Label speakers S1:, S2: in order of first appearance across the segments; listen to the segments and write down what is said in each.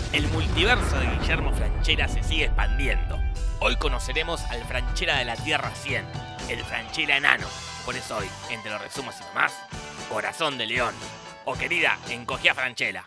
S1: El multiverso de Guillermo Francella se sigue expandiendo. Hoy conoceremos al Francella de la Tierra 100, el Francella enano. Por eso hoy, entre los resumos y demás, Corazón de León. O querida, encogí a Francella.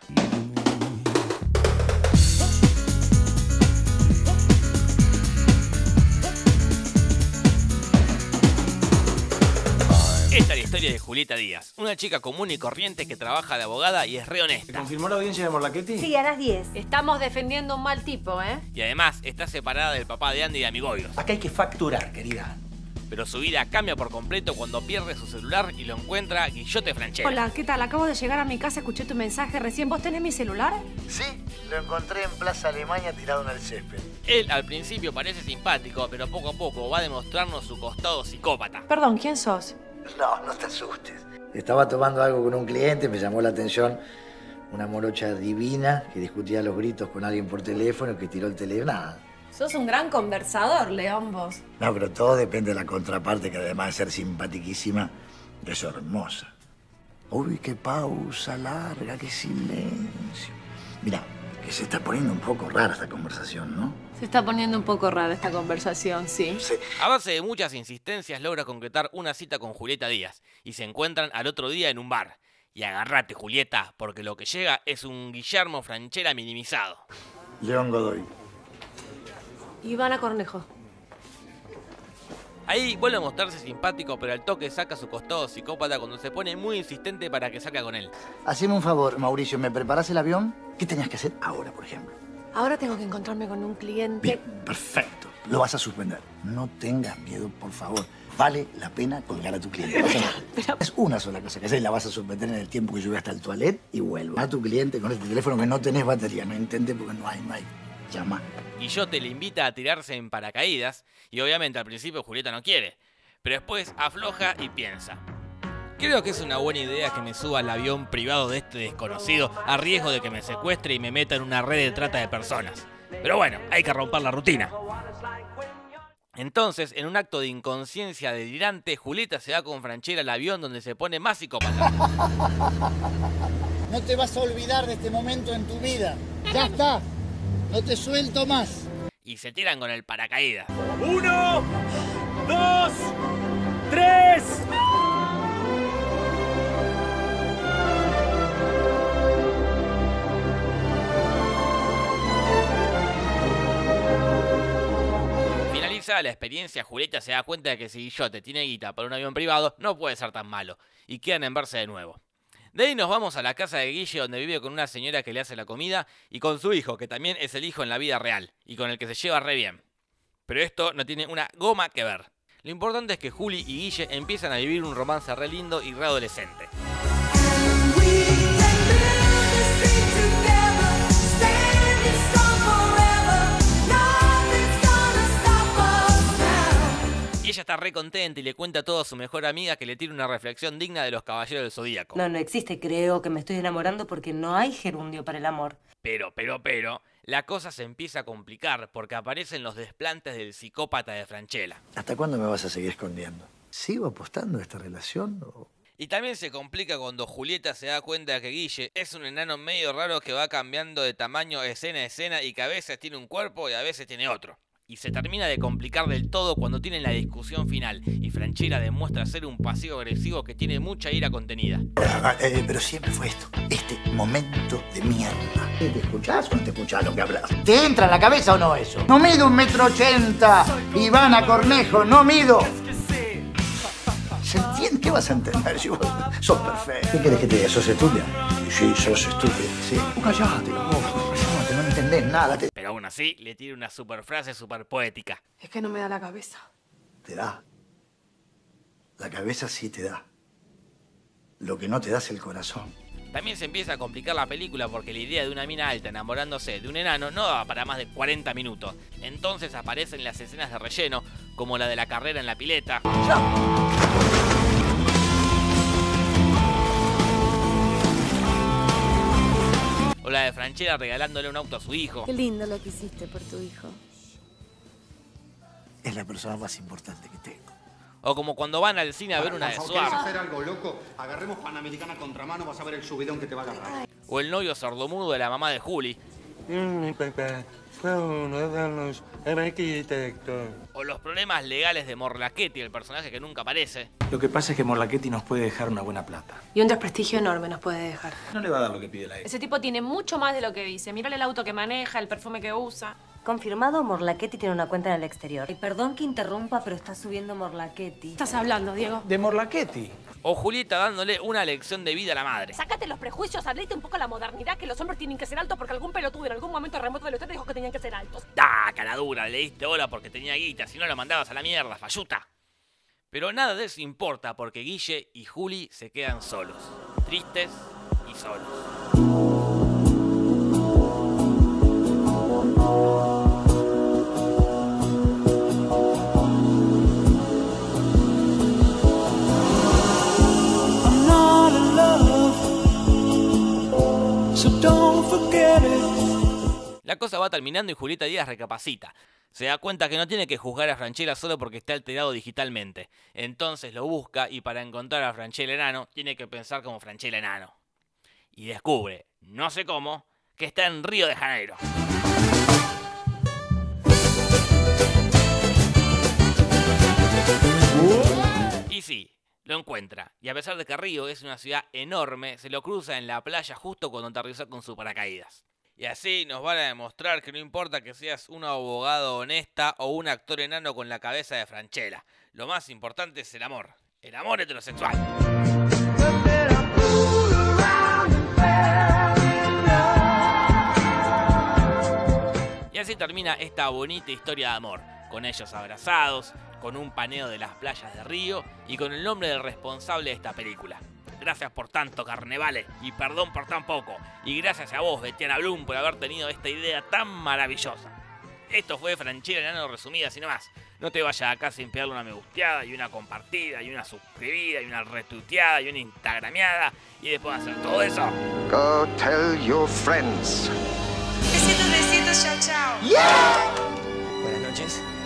S1: Esta es la historia de Julieta Díaz, una chica común y corriente que trabaja de abogada y es re honesta.
S2: ¿Te confirmó la audiencia de Morlachetti?
S3: Sí, a las 10.
S4: Estamos defendiendo un mal tipo, ¿eh?
S1: Y además está separada del papá de Andy y de Amigobios.
S2: Acá hay que facturar, querida.
S1: Pero su vida cambia por completo cuando pierde su celular y lo encuentra Guillote Francella.
S4: Hola, ¿qué tal? Acabo de llegar a mi casa, escuché tu mensaje recién. ¿Vos tenés mi celular?
S5: Sí, lo encontré en Plaza Alemania tirado en el césped.
S1: Él al principio parece simpático, pero poco a poco va a demostrarnos su costado psicópata.
S4: Perdón, ¿quién sos?
S5: No te asustes. Estaba tomando algo con un cliente, me llamó la atención una morocha divina que discutía a los gritos con alguien por teléfono, que tiró el teléfono. Nada.
S4: Sos un gran conversador, León, vos.
S5: No, pero todo depende de la contraparte, que además de ser simpatiquísima, es hermosa. Uy, qué pausa larga, qué silencio. Mira, que se está poniendo un poco rara esta conversación, ¿no?
S4: Se está poniendo un poco rara esta conversación, sí.
S5: Sí.
S1: A base de muchas insistencias logra concretar una cita con Julieta Díaz y se encuentran al otro día en un bar. Y agárrate, Julieta, porque lo que llega es un Guillermo Francella minimizado.
S5: León Godoy.
S4: Ivana Cornejo.
S1: Ahí vuelve a mostrarse simpático, pero al toque saca su costado psicópata cuando se pone muy insistente para que salga con él.
S5: Haceme un favor, Mauricio, ¿me preparás el avión? ¿Qué tenías que hacer ahora, por ejemplo?
S4: Ahora tengo que encontrarme con un cliente.
S5: Bien, perfecto. Lo vas a suspender. No tengas miedo, por favor. Vale la pena colgar a tu cliente.
S4: Pero...
S5: Es una sola cosa que hacer y la vas a suspender en el tiempo que yo voy hasta el toilet y vuelvo. A tu cliente con este teléfono que no tenés batería. No intentes porque no hay. Llama.
S1: Guillote le invita a tirarse en paracaídas y obviamente al principio Julieta no quiere, pero después afloja y piensa: creo que es una buena idea que me suba al avión privado de este desconocido a riesgo de que me secuestre y me meta en una red de trata de personas. Pero bueno, hay que romper la rutina. Entonces, en un acto de inconsciencia delirante, Julieta se va con Francella al avión donde se pone más psicópata.
S5: No te vas a olvidar de este momento en tu vida. Ya está. No te suelto más.
S1: Y se tiran con el paracaídas.
S2: 1, 2, 3.
S1: Finalizada la experiencia, Julieta se da cuenta de que si Guillote tiene guita para un avión privado, no puede ser tan malo, y quedan en verse de nuevo. De ahí nos vamos a la casa de Guille, donde vive con una señora que le hace la comida y con su hijo, que también es el hijo en la vida real, y con el que se lleva re bien. Pero esto no tiene una goma que ver. Lo importante es que Juli y Guille empiezan a vivir un romance re lindo y re adolescente. Ella está re contenta y le cuenta todo a su mejor amiga, que le tira una reflexión digna de los caballeros del Zodíaco.
S3: No existe, creo que me estoy enamorando porque no hay gerundio para el amor.
S1: Pero, la cosa se empieza a complicar porque aparecen los desplantes del psicópata de Francella.
S5: ¿Hasta cuándo me vas a seguir escondiendo? ¿Sigo apostando a esta relación o...?
S1: Y también se complica cuando Julieta se da cuenta que Guille es un enano medio raro que va cambiando de tamaño escena a escena y que a veces tiene un cuerpo y a veces tiene otro. Y se termina de complicar del todo cuando tienen la discusión final y Francella demuestra ser un pasivo agresivo que tiene mucha ira contenida.
S5: Pero siempre fue esto, este momento de mierda. ¿Te escuchás o no te escuchás lo que hablas? ¿Te entra en la cabeza o no eso? No mido 1,80 m, Ivana Cornejo, no mido. ¿Se entiende? ¿Qué vas a entender? Si vos sos perfecto. ¿Qué querés que te diga? ¿Sos estúpida? Sí, sos estúpida. Sí. Callate, no entendés nada.
S1: Pero aún así, le tira una super frase super poética.
S4: Es que no me da la cabeza.
S5: Te da. La cabeza sí te da. Lo que no te da es el corazón.
S1: También se empieza a complicar la película porque la idea de una mina alta enamorándose de un enano no daba para más de 40 minutos. Entonces aparecen las escenas de relleno, como la de la carrera en la pileta. O la de Francella regalándole un auto a su hijo.
S4: Qué lindo lo que hiciste por tu hijo.
S5: Es la persona más importante que tengo.
S1: O como cuando van al cine a ver una de
S6: ¿Quieres
S1: Suárez.
S6: hacer algo loco? Agarremos Panamericana contramano, vas a ver el subidón que te va a agarrar.
S1: O el novio sordomudo de la mamá de Juli.
S6: Mi papá fue uno de los arquitectos.
S1: O los problemas legales de Morlachetti, el personaje que nunca aparece.
S2: Lo que pasa es que Morlachetti nos puede dejar una buena plata.
S4: Y un desprestigio enorme nos puede dejar.
S2: No le va a dar lo que pide la E.
S4: Ese tipo tiene mucho más de lo que dice. Mírale el auto que maneja, el perfume que usa.
S3: Confirmado, Morlachetti tiene una cuenta en el exterior. Y perdón que interrumpa, pero está subiendo Morlachetti.
S4: ¿Qué estás hablando, Diego?
S2: ¿De Morlachetti?
S1: O Julieta dándole una lección de vida a la madre.
S7: Sácate los prejuicios, hablate un poco la modernidad, que los hombres tienen que ser altos porque algún pelotudo en algún momento remoto de la historia dijo que tenían que ser altos.
S1: Cara dura, le diste bola porque tenía guita, si no lo mandabas a la mierda, falluta. Pero nada de eso importa porque Guille y Juli se quedan solos. Tristes y solos. La cosa va terminando y Julieta Díaz recapacita. Se da cuenta que no tiene que juzgar a Francella solo porque está alterado digitalmente. Entonces lo busca y para encontrar a Francella enano tiene que pensar como Francella enano. Y descubre, no sé cómo, que está en Río de Janeiro. Y sí, lo encuentra. Y a pesar de que Río es una ciudad enorme, se lo cruza en la playa justo cuando aterrizó con su paracaídas. Y así nos van a demostrar que no importa que seas un abogado honesta o un actor enano con la cabeza de Francella. Lo más importante es el amor heterosexual. Y así termina esta bonita historia de amor, con ellos abrazados, con un paneo de las playas de Río y con el nombre del responsable de esta película. Gracias por tanto, Carnevale, y perdón por tan poco. Y gracias a vos, Betiana Blum, por haber tenido esta idea tan maravillosa. Esto fue Francella enano resumida, así nomás. No te vayas acá sin pegarle una me gusteada, y una compartida, y una suscribida, y una retuiteada, y una instagrameada. Y después de hacer todo eso...
S8: Go tell your friends.
S9: Besitos, besitos, chao, chao.
S8: Yeah.
S2: Buenas noches.